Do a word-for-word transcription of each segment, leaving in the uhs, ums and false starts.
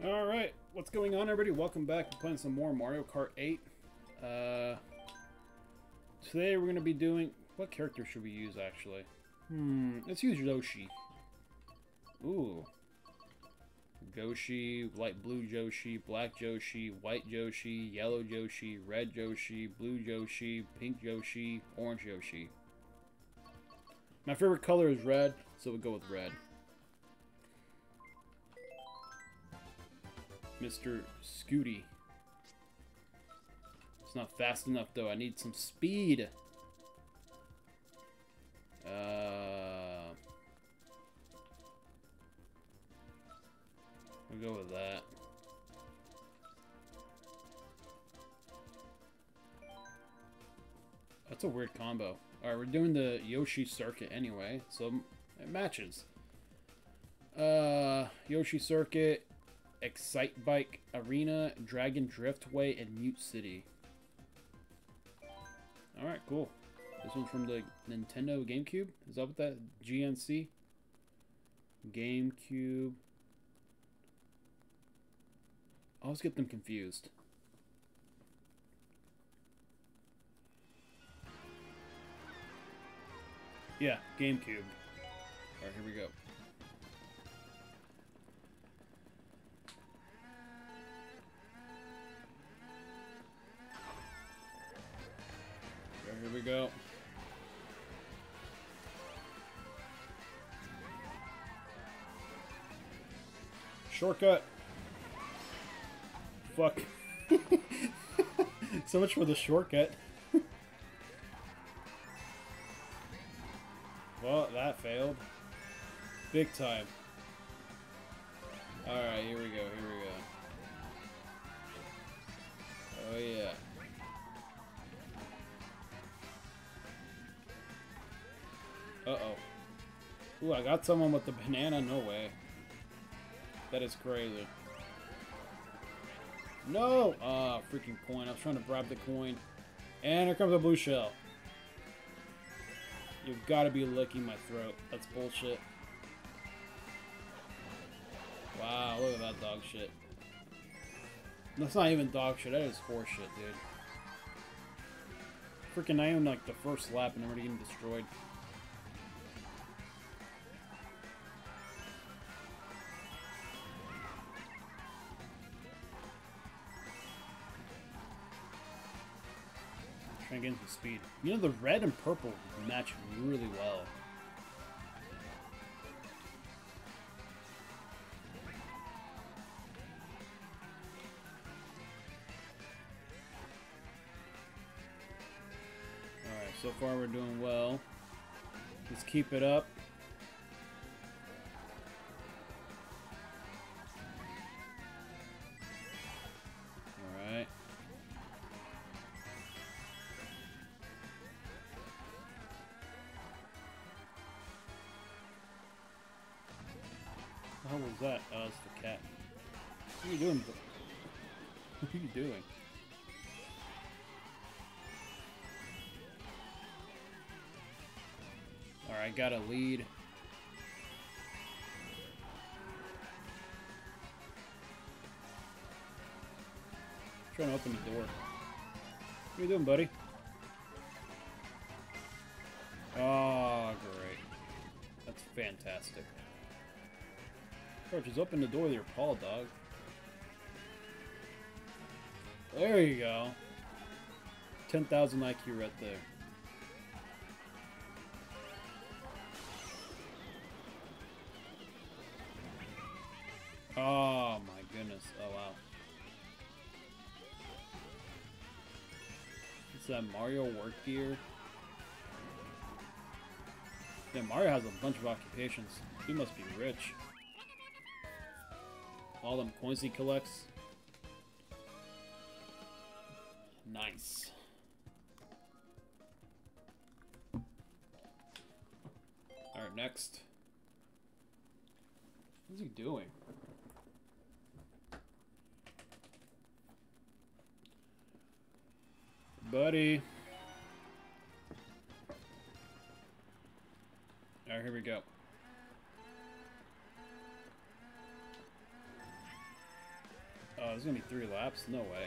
Alright, what's going on, everybody? Welcome back to playing some more Mario Kart eight. Uh, today we're going to be doing... What character should we use, actually? Hmm, let's use Yoshi. Ooh. Yoshi, light blue Yoshi, black Yoshi, white Yoshi, yellow Yoshi, red Yoshi, blue Yoshi, pink Yoshi, orange Yoshi. My favorite color is red, so we'll go with red. Mister Scooty. It's not fast enough, though. I need some speed. Uh, we'll go with that. That's a weird combo. Alright, we're doing the Yoshi circuit anyway, so it matches. Uh, Yoshi circuit, Excite Bike Arena, Dragon Driftway, and Mute City. Alright, cool. This one's from the Nintendo GameCube? Is that what that G N C? GameCube. I always get them confused. Yeah, GameCube. Alright, here we go. Here we go. Shortcut. Fuck. So much for the shortcut. Well, that failed. Big time. Alright, here we go, here we go. Oh yeah. Uh-oh. Ooh, I got someone with the banana? No way. That is crazy. No! Ah, oh, freaking coin. I was trying to grab the coin. And here comes a blue shell. You've got to be licking my throat. That's bullshit. Wow, look at that dog shit. That's not even dog shit. That is horse shit, dude. Freaking, I am like the first lap and I'm already getting destroyed. Trying to get some speed. You know, the red and purple match really well. Alright, so far we're doing well. Let's keep it up. Alright. What was that? Oh, it's the cat. What are you doing? What are you doing? Alright, got a lead. Trying to open the door. What are you doing, buddy? Oh, great. That's fantastic. Bro, just open the door with your paw, dog. There you go. ten thousand I Q right there. Oh my goodness. Oh wow. It's that Mario work gear. Yeah, Mario has a bunch of occupations. He must be rich. All them coins he collects. Nice. Alright, next. What's he doing? Buddy. Alright, here we go. That's gonna be three laps? No way.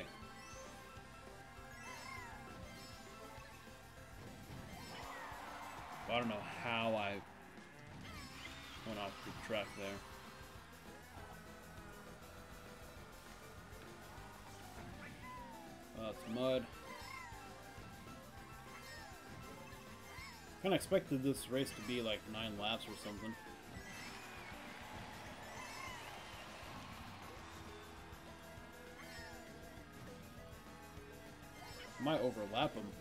I don't know how I went off the track there. Oh, it's mud. Kinda expected this race to be like nine laps or something. Might overlap him.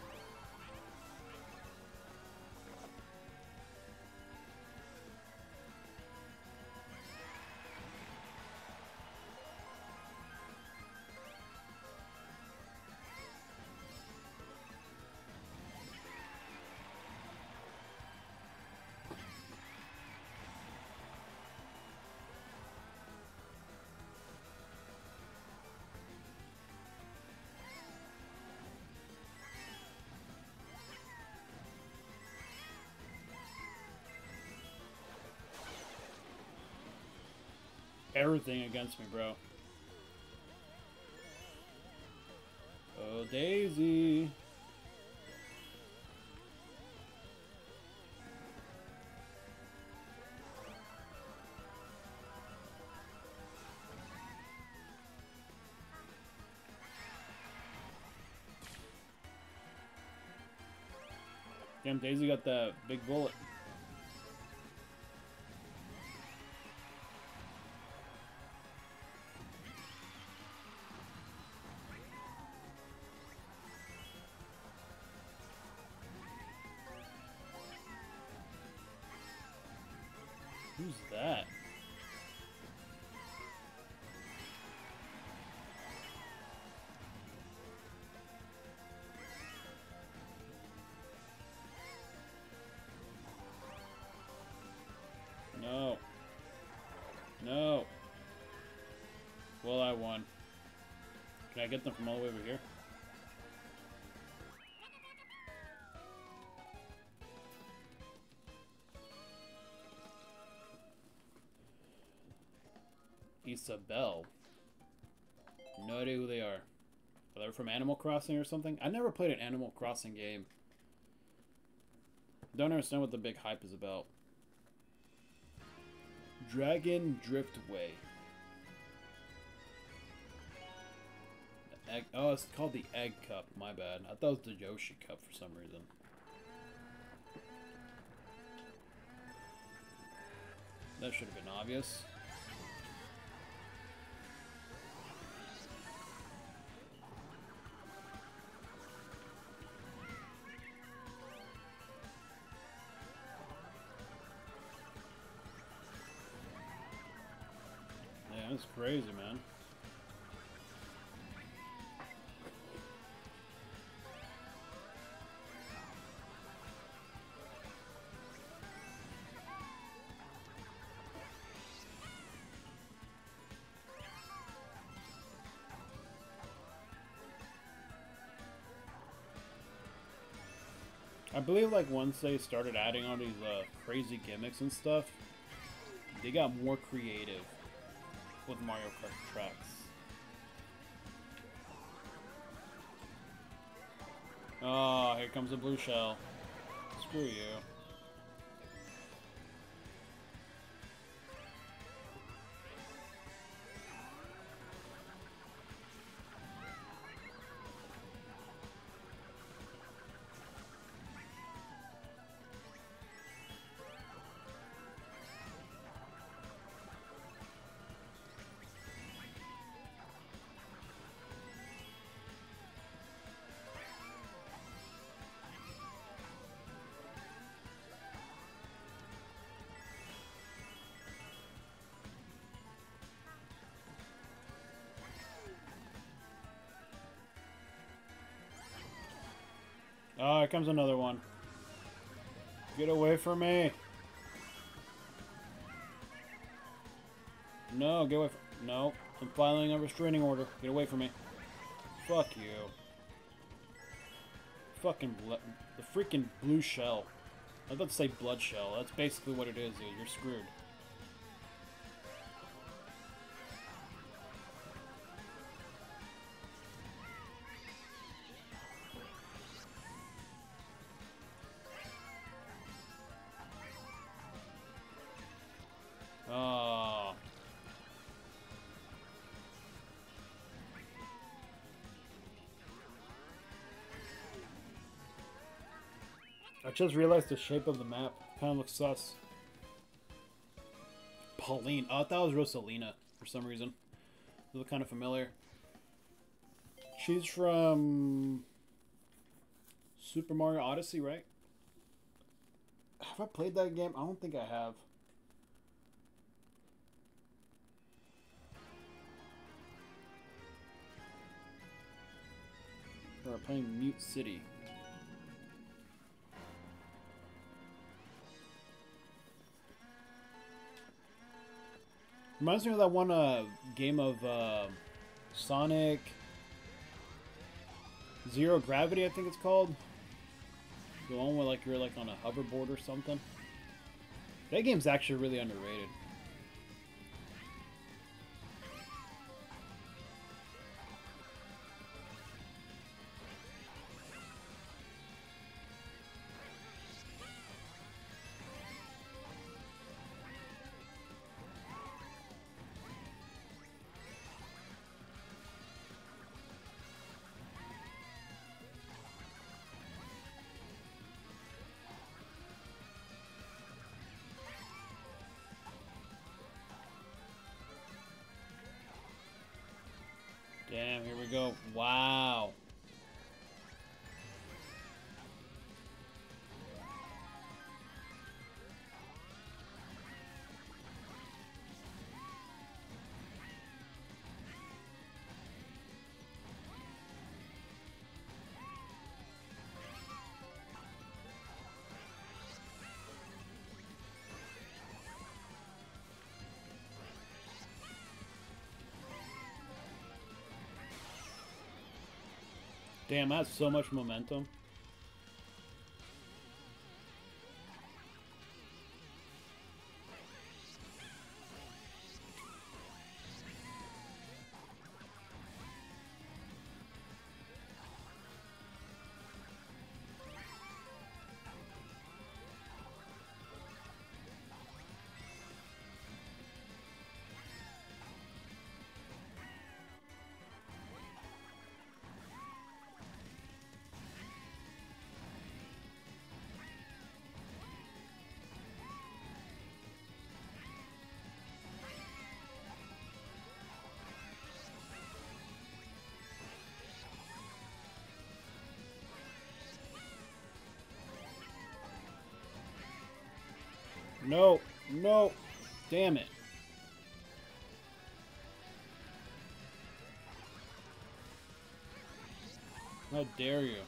Everything against me, bro. Oh, Daisy. Damn, Daisy got that big bullet. Who's that? No. No. Well, I won. Can I get them from all the way over here? Isabelle. No idea who they are. Are they from Animal Crossing or something? I never played an Animal Crossing game. Don't understand what the big hype is about. Dragon Driftway. The egg, oh, it's called the Egg Cup. My bad. I thought it was the Yoshi Cup for some reason. That should have been obvious. That's crazy, man. I believe like once they started adding all these uh, crazy gimmicks and stuff, they got more creative with Mario Kart tracks. Oh, here comes a blue shell. Screw you. Oh, here comes another one. Get away from me. No, get away from... No, I'm filing a restraining order. Get away from me. Fuck you. Fucking... The freaking blue shell. I was about to say blood shell. That's basically what it is, dude. You're screwed. I just realized the shape of the map kind of looks sus. Pauline. Oh, I thought it was Rosalina for some reason. They look kind of familiar. She's from Super Mario Odyssey, right? Have I played that game? I don't think I have. We're playing Mute City. Reminds me of that one uh, game of uh, Sonic Zero Gravity, I think it's called. The one where like you're like on a hoverboard or something. That game's actually really underrated. Damn, here we go. Wow. Damn, that's so much momentum. No, no, damn it. How dare you?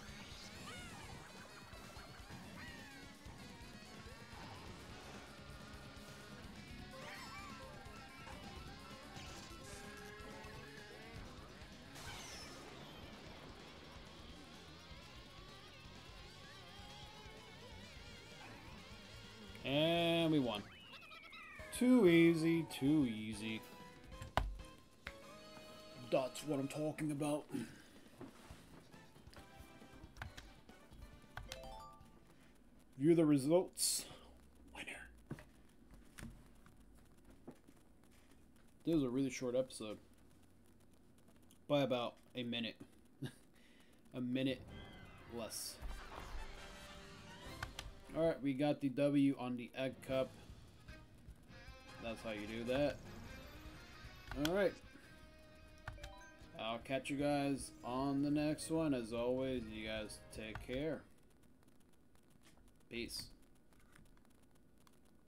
And we won. Too easy, too easy. That's what I'm talking about. View the results. Winner. This was a really short episode. By about a minute. A minute less. Alright, we got the W on the Egg Cup. That's how you do that. Alright. I'll catch you guys on the next one. As always, you guys take care. Peace.